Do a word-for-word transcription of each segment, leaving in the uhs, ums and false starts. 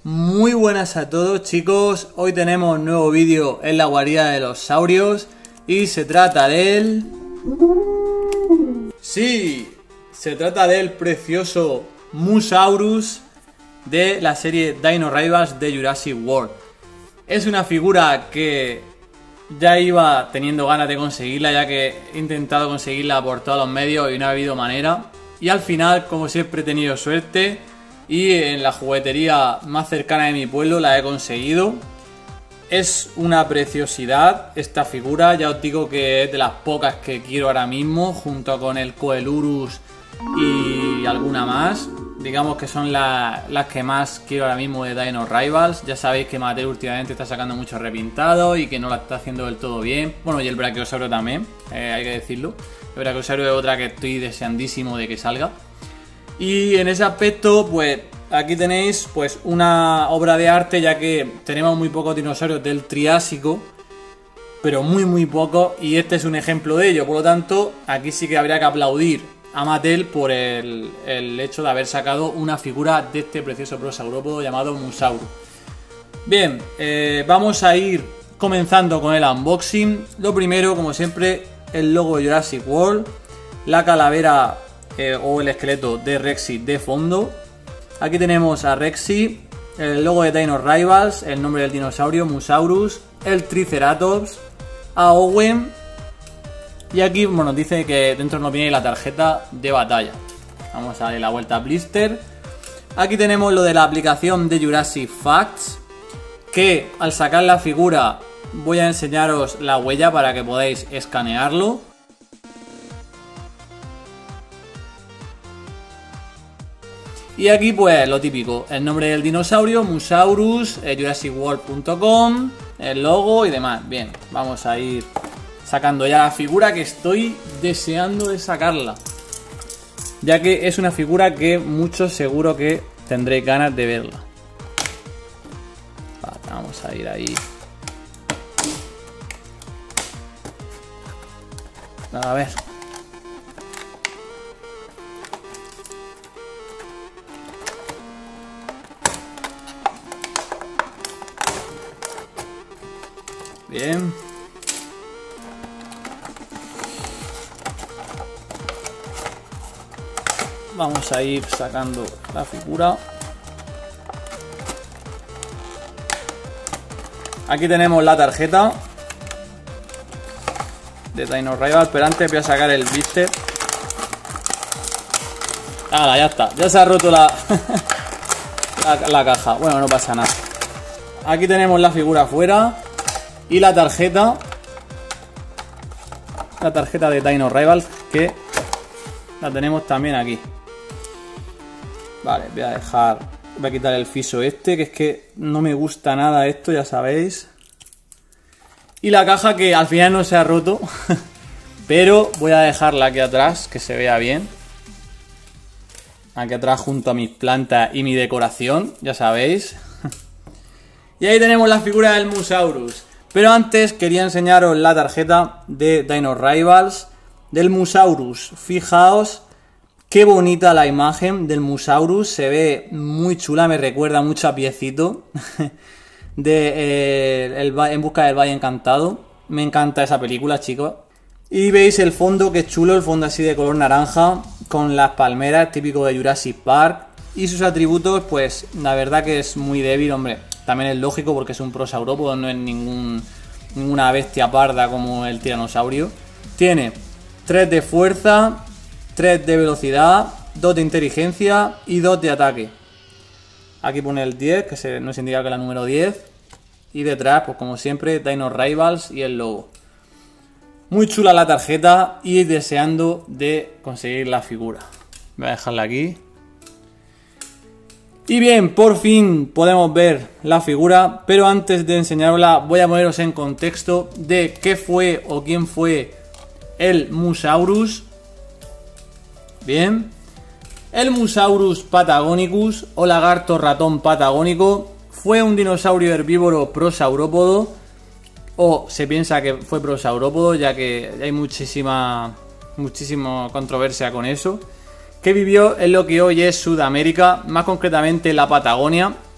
Muy buenas a todos, chicos. Hoy tenemos un nuevo vídeo en la guarida de los saurios y se trata del... Sí, se trata del precioso Mosaurus de la serie Dino Rivals de Jurassic World. Es una figura que ya iba teniendo ganas de conseguirla, ya que he intentado conseguirla por todos los medios y no ha habido manera. Y al final, como siempre, he tenido suerte y en la juguetería más cercana de mi pueblo la he conseguido. Es una preciosidad esta figura, ya os digo que es de las pocas que quiero ahora mismo, junto con el Coelurus y alguna más. Digamos que son la, las que más quiero ahora mismo de Dino Rivals. Ya sabéis que Mattel últimamente está sacando mucho repintado y que no la está haciendo del todo bien. Bueno, y el Brachiosaurio también, eh, hay que decirlo. El Brachiosaurio es otra que estoy deseandísimo de que salga. Y en ese aspecto, pues aquí tenéis pues una obra de arte, ya que tenemos muy pocos dinosaurios del Triásico, pero muy muy pocos, y este es un ejemplo de ello. Por lo tanto, aquí sí que habría que aplaudir a Mattel por el, el hecho de haber sacado una figura de este precioso prosaurópodo llamado Mosaurus. Bien, eh, vamos a ir comenzando con el unboxing. Lo primero, como siempre, el logo de Jurassic World, la calavera eh, o el esqueleto de Rexy de fondo. Aquí tenemos a Rexy, el logo de Dino Rivals, el nombre del dinosaurio, Mosaurus, el Triceratops, a Owen. Y aquí bueno, nos dice que dentro nos viene la tarjeta de batalla. Vamos a darle la vuelta a blister. Aquí tenemos lo de la aplicación de Jurassic Facts, que al sacar la figura voy a enseñaros la huella para que podáis escanearlo. Y aquí pues lo típico, el nombre del dinosaurio, Mosaurus, eh, Jurassic World punto com, el logo y demás. Bien, vamos a ir sacando ya la figura, que estoy deseando de sacarla, ya que es una figura que muchos seguro que tendréis ganas de verla. Vale, vamos a ir ahí. A ver. Bien. Vamos a ir sacando la figura. Aquí tenemos la tarjeta de Dino Rivals, pero antes voy a sacar el blister. ¡Hala! Ya está. Ya se ha roto la, la, la caja. Bueno, no pasa nada. Aquí tenemos la figura afuera. Y la tarjeta, la tarjeta de Dino Rivals, que la tenemos también aquí. Vale, voy a dejar, voy a quitar el fiso este, que es que no me gusta nada esto, ya sabéis. Y la caja, que al final no se ha roto, pero voy a dejarla aquí atrás, que se vea bien. Aquí atrás junto a mis plantas y mi decoración, ya sabéis. Y ahí tenemos la figura del Mosaurus. Pero antes quería enseñaros la tarjeta de Dino Rivals del Mosaurus. Fijaos qué bonita la imagen del Mosaurus, se ve muy chula, me recuerda mucho a Piecito de eh, el, En busca del Valle Encantado. Me encanta esa película, chicos. Y veis el fondo, que es chulo, el fondo así de color naranja con las palmeras, típico de Jurassic Park. Y sus atributos, pues la verdad que es muy débil, hombre. También es lógico porque es un prosaurópodo, no es ningún, ninguna bestia parda como el tiranosaurio. Tiene tres de fuerza, tres de velocidad, dos de inteligencia y dos de ataque. Aquí pone el diez, que se, nos indica que es la número diez. Y detrás, pues como siempre, Dino Rivals y el logo. Muy chula la tarjeta y deseando de conseguir la figura. Voy a dejarla aquí. Y bien, por fin podemos ver la figura, pero antes de enseñarosla voy a poneros en contexto de qué fue o quién fue el Mosaurus. Bien, el Mosaurus patagonicus o lagarto ratón patagónico fue un dinosaurio herbívoro prosaurópodo, o se piensa que fue prosaurópodo, ya que hay muchísima, muchísima controversia con eso, que vivió en lo que hoy es Sudamérica, más concretamente la Patagonia,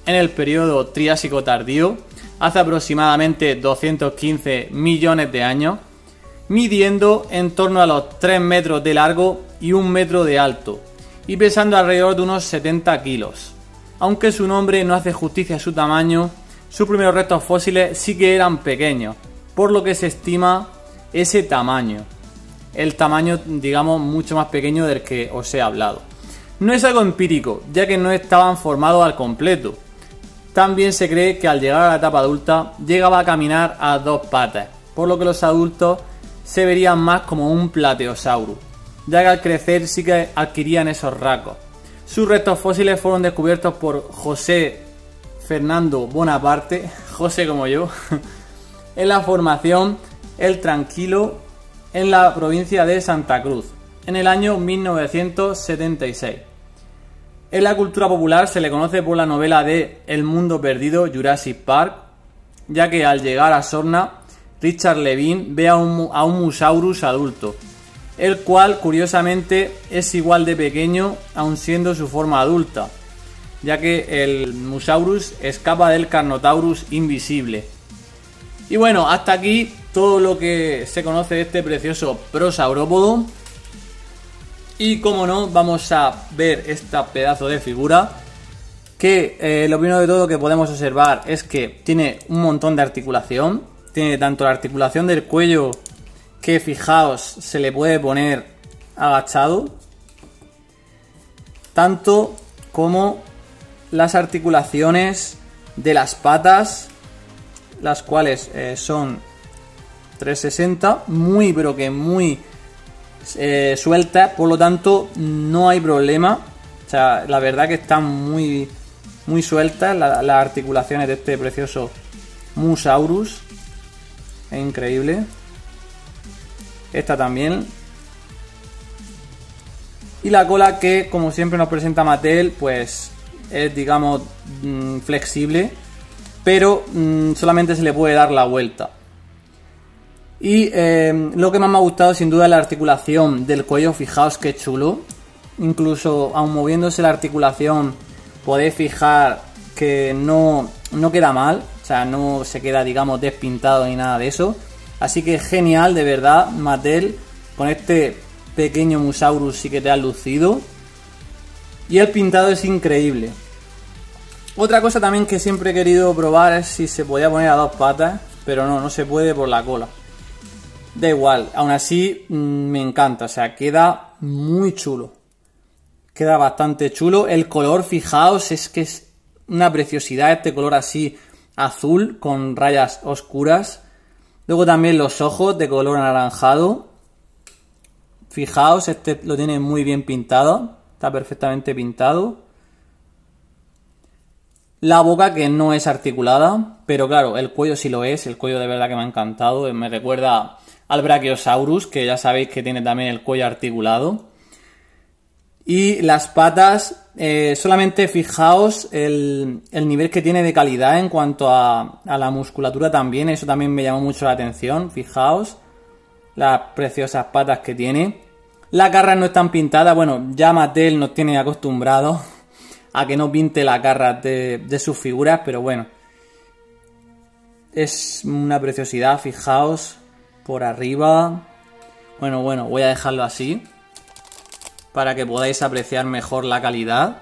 en el periodo Triásico tardío, hace aproximadamente doscientos quince millones de años, midiendo en torno a los tres metros de largo y un metro de alto, y pesando alrededor de unos setenta kilos. Aunque su nombre no hace justicia a su tamaño, sus primeros restos fósiles sí que eran pequeños, por lo que se estima ese tamaño. El tamaño, digamos, mucho más pequeño del que os he hablado. No es algo empírico, ya que no estaban formados al completo. También se cree que al llegar a la etapa adulta llegaba a caminar a dos patas, por lo que los adultos se verían más como un plateosaurus, ya que al crecer sí que adquirían esos rasgos. Sus restos fósiles fueron descubiertos por José Fernando Bonaparte, José como yo, en la formación El Tranquilo, en la provincia de Santa Cruz, en el año mil novecientos setenta y seis. En la cultura popular se le conoce por la novela de El mundo perdido, Jurassic Park, ya que al llegar a Sorna, Richard Levine ve a un, a un Musaurus adulto, el cual curiosamente es igual de pequeño aun siendo su forma adulta, ya que el Musaurus escapa del Carnotaurus invisible. Y bueno, hasta aquí todo lo que se conoce de este precioso prosaurópodo. Y como no, vamos a ver esta pedazo de figura, que eh, lo primero de todo que podemos observar es que tiene un montón de articulación. Tiene tanto la articulación del cuello, que fijaos, se le puede poner agachado, tanto como las articulaciones de las patas, las cuales eh, son trescientos sesenta, muy pero que muy eh, sueltas, por lo tanto no hay problema. O sea, la verdad que están muy, muy sueltas la, las articulaciones de este precioso Musaurus. Es increíble. Esta también. Y la cola, que como siempre nos presenta Mattel, pues es, digamos, mmm, flexible, pero mmm, solamente se le puede dar la vuelta. Y eh, lo que más me ha gustado sin duda es la articulación del cuello. Fijaos qué chulo. Incluso aun moviéndose la articulación podéis fijar que no, no queda mal. O sea, no se queda, digamos, despintado ni nada de eso. Así que genial, de verdad, Mattel. Con este pequeño Musaurus sí que te has lucido. Y el pintado es increíble. Otra cosa también que siempre he querido probar es si se podía poner a dos patas. Pero no, no se puede por la cola. Da igual, aún así mmm, me encanta. O sea, queda muy chulo. Queda bastante chulo. El color, fijaos, es que es una preciosidad. Este color así azul con rayas oscuras. Luego también los ojos de color anaranjado. Fijaos, este lo tiene muy bien pintado. Está perfectamente pintado. La boca, que no es articulada, pero claro, el cuello sí lo es. El cuello de verdad que me ha encantado. Me recuerda al Brachiosaurus, que ya sabéis que tiene también el cuello articulado. Y las patas, eh, solamente fijaos el, el nivel que tiene de calidad en cuanto a, a la musculatura también. Eso también me llamó mucho la atención. Fijaos las preciosas patas que tiene. Las garras no están pintadas. Bueno, ya Mattel nos tiene acostumbrados a que no pinte las garras de, de sus figuras, pero bueno, es una preciosidad. Fijaos por arriba. Bueno, bueno, voy a dejarlo así para que podáis apreciar mejor la calidad.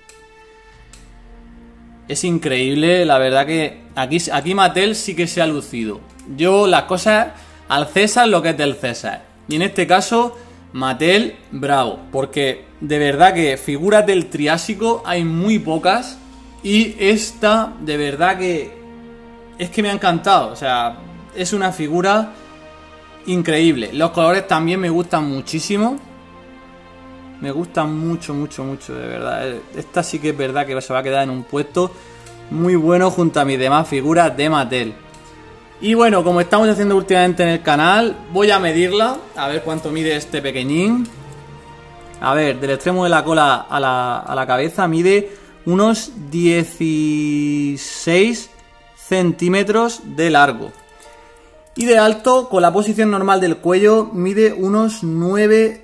Es increíble, la verdad que aquí, aquí Mattel sí que se ha lucido. Yo las cosas al César lo que es del César. Y en este caso, Mattel, bravo. Porque de verdad que figuras del Triásico hay muy pocas. Y esta, de verdad que es que me ha encantado. O sea, es una figura increíble. Los colores también me gustan muchísimo. Me gustan mucho, mucho, mucho, de verdad. Esta sí que es verdad que se va a quedar en un puesto muy bueno junto a mis demás figuras de Mattel. Y bueno, como estamos haciendo últimamente en el canal, voy a medirla, a ver cuánto mide este pequeñín. A ver, del extremo de la cola a la, a la cabeza mide unos dieciséis centímetros de largo. Y de alto, con la posición normal del cuello, mide unos nueve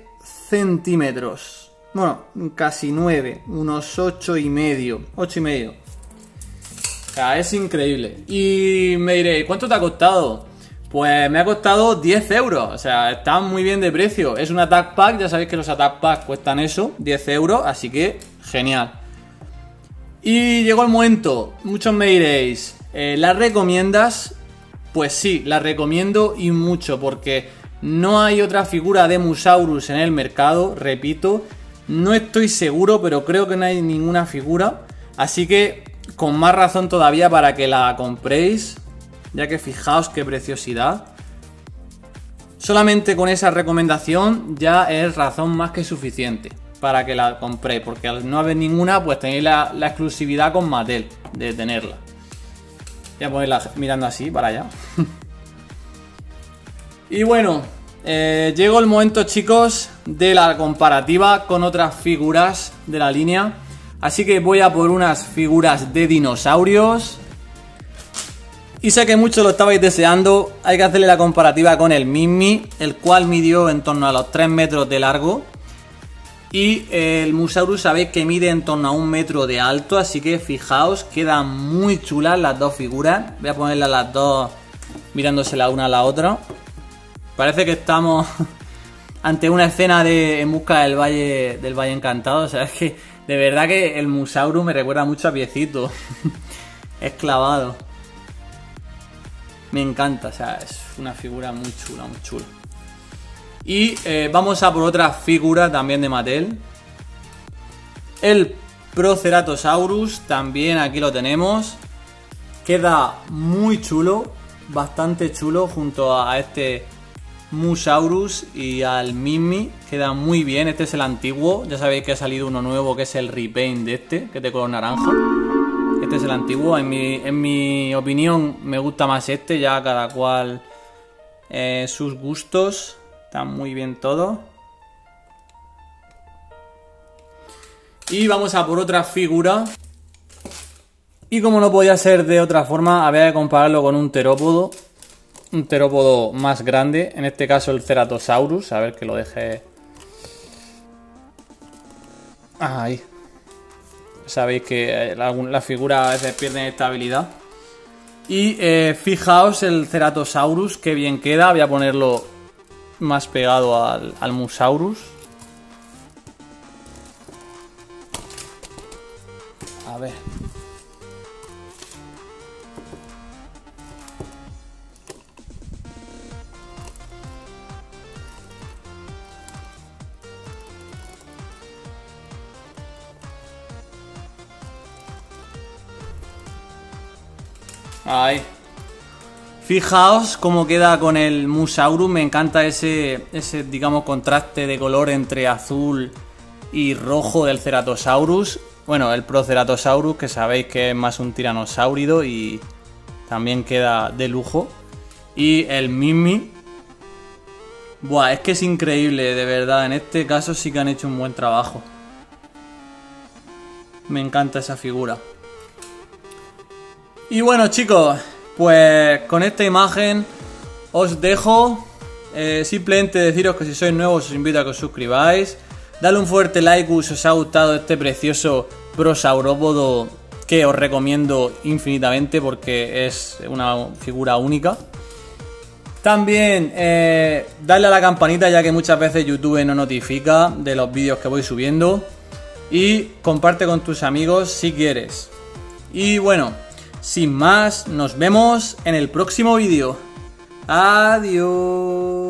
centímetros. Bueno, casi nueve, unos ocho y medio. ocho y medio. O sea, es increíble. Y me diréis, ¿cuánto te ha costado? Pues me ha costado diez euros. O sea, está muy bien de precio. Es un attack pack, ya sabéis que los attack packs cuestan eso, diez euros, así que genial. Y llegó el momento. Muchos me diréis, ¿eh, ¿la recomiendas? Pues sí, la recomiendo y mucho, porque no hay otra figura de Musaurus en el mercado, repito. No estoy seguro, pero creo que no hay ninguna figura. Así que con más razón todavía para que la compréis, ya que fijaos qué preciosidad. Solamente con esa recomendación ya es razón más que suficiente para que la compréis, porque al no haber ninguna, pues tenéis la, la exclusividad con Mattel de tenerla. Voy a ponerla mirando así para allá. Y bueno, eh, llegó el momento, chicos, de la comparativa con otras figuras de la línea. Así que voy a por unas figuras de dinosaurios. Y sé que muchos lo estabais deseando. Hay que hacerle la comparativa con el Mimmi, el cual midió en torno a los tres metros de largo. Y el Musaurus sabéis que mide en torno a un metro de alto. Así que fijaos, quedan muy chulas las dos figuras. Voy a ponerlas las dos mirándose la una a la otra. Parece que estamos ante una escena de En busca del Valle, del Valle Encantado. O sea, es que de verdad que el Musaurus me recuerda mucho a Piecito. Es clavado. Me encanta, o sea, es una figura muy chula, muy chula. Y eh, vamos a por otra figura también de Mattel. El Proceratosaurus, también aquí lo tenemos. Queda muy chulo, bastante chulo junto a este Musaurus y al Mimmi. Queda muy bien, este es el antiguo. Ya sabéis que ha salido uno nuevo que es el repaint de este, que es de color naranja. Este es el antiguo, en mi, en mi opinión me gusta más este, ya cada cual eh, sus gustos. Está muy bien todo. Y vamos a por otra figura. Y como no podía ser de otra forma, había que compararlo con un terópodo. Un terópodo más grande, en este caso el Ceratosaurus. A ver que lo deje... Ahí. Sabéis que la, la figura a veces pierde estabilidad. Y eh, fijaos el Ceratosaurus, que bien queda. Voy a ponerlo más pegado al, al Musaurus. A ver. Ahí. Fijaos cómo queda con el Musaurus. Me encanta ese, ese, digamos, contraste de color entre azul y rojo del Ceratosaurus. Bueno, el Proceratosaurus, que sabéis que es más un tiranosáurido y también queda de lujo. Y el Mimmi. Buah, es que es increíble, de verdad. En este caso sí que han hecho un buen trabajo. Me encanta esa figura. Y bueno, chicos, pues con esta imagen os dejo. eh, Simplemente deciros que si sois nuevos os invito a que os suscribáis. Dale un fuerte like si os ha gustado este precioso prosaurópodo, que os recomiendo infinitamente porque es una figura única. También eh, darle a la campanita, ya que muchas veces YouTube no notifica de los vídeos que voy subiendo. Y comparte con tus amigos si quieres. Y bueno, sin más, nos vemos en el próximo vídeo. Adiós.